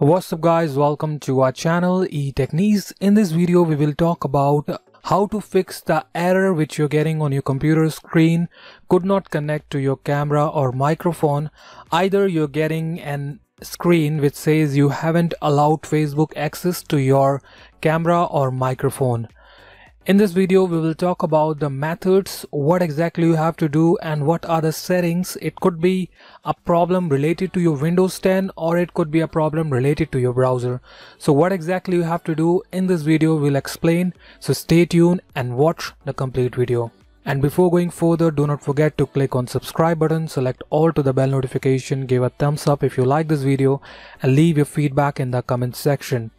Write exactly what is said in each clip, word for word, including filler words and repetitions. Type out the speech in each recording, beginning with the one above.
What's up guys, welcome to our channel Etechniz. In this video we will talk about how to fix the error which you're getting on your computer screen, could not connect to your camera or microphone. Either you're getting an screen which says you haven't allowed Facebook access to your camera or microphone. In this video we will talk about the methods, what exactly you have to do and what are the settings. It could be a problem related to your Windows ten or it could be a problem related to your browser. So what exactly you have to do in this video we'll explain. So stay tuned and watch the complete video. And before going further, do not forget to click on subscribe button, select all to the bell notification, give a thumbs up if you like this video and leave your feedback in the comment section.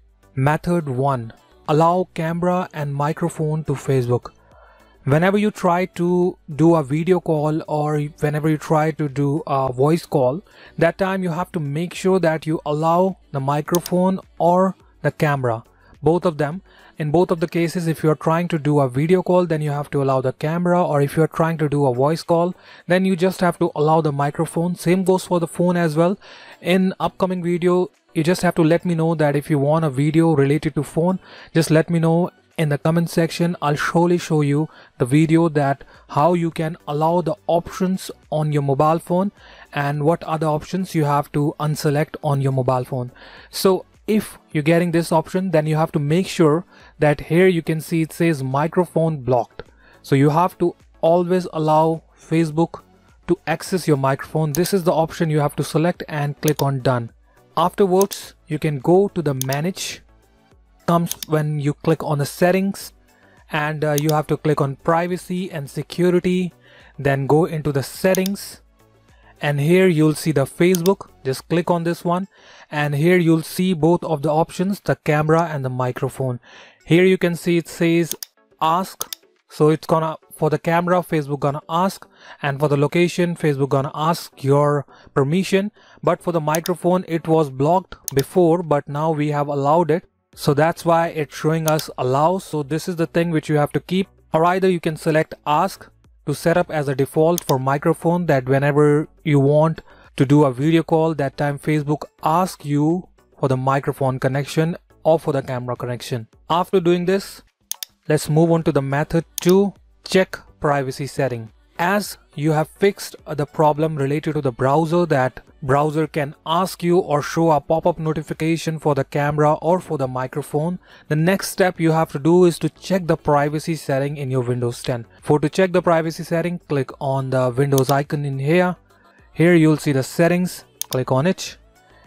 Method one. Allow camera and microphone to Facebook. Whenever you try to do a video call or whenever you try to do a voice call, that time you have to make sure that you allow the microphone or the camera, both of them. In both of the cases, if you're trying to do a video call, then you have to allow the camera, or if you're trying to do a voice call, then you just have to allow the microphone. Same goes for the phone as well. In upcoming video, you just have to let me know that if you want a video related to phone, just let me know in the comment section. I'll surely show you the video that how you can allow the options on your mobile phone and what other options you have to unselect on your mobile phone. So if you're getting this option, then you have to make sure that here you can see it says microphone blocked. So you have to always allow Facebook to access your microphone. This is the option you have to select and click on done. Afterwards, you can go to the manage. Comes when you click on the settings and uh, you have to click on privacy and security, then go into the settings and here you'll see the Facebook. Just click on this one and here you'll see both of the options, the camera and the microphone. Here you can see it says ask. So it's gonna, for the camera, Facebook gonna ask, and for the location, Facebook gonna ask your permission. But for the microphone, it was blocked before, but now we have allowed it. So that's why it's showing us allow. So this is the thing which you have to keep. Or either you can select ask to set up as a default for microphone, that whenever you want to do a video call, that time Facebook asks you for the microphone connection or for the camera connection. After doing this, let's move on to the method two, check privacy setting. As you have fixed the problem related to the browser, that browser can ask you or show a pop-up notification for the camera or for the microphone, the next step you have to do is to check the privacy setting in your Windows ten. For to check the privacy setting, click on the Windows icon in here. Here you'll see the settings, click on it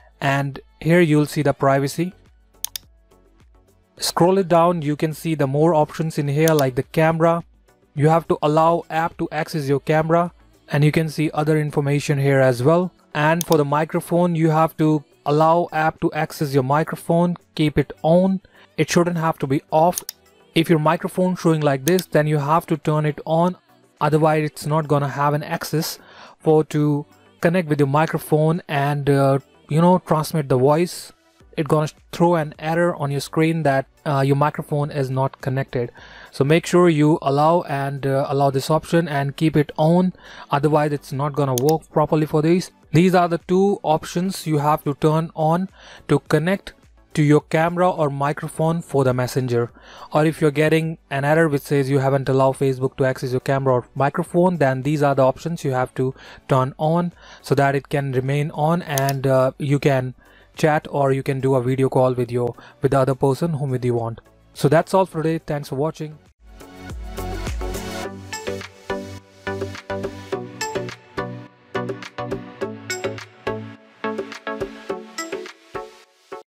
and here you'll see the privacy. Scroll it down, you can see the more options in here, like the camera. You have to allow app to access your camera and you can see other information here as well. And for the microphone, you have to allow app to access your microphone, keep it on. It shouldn't have to be off. If your microphone showing like this, then you have to turn it on. Otherwise, it's not gonna have an access for to connect with your microphone and uh, you know, transmit the voice. It's gonna throw an error on your screen that uh, your microphone is not connected. So make sure you allow and uh, allow this option and keep it on. Otherwise, it's not gonna work properly for these. These are the two options you have to turn on to connect to your camera or microphone for the messenger. Or if you're getting an error which says you haven't allowed Facebook to access your camera or microphone, then these are the options you have to turn on so that it can remain on and uh, you can chat or you can do a video call with your with the other person whom you want. So that's all for today. Thanks for watching.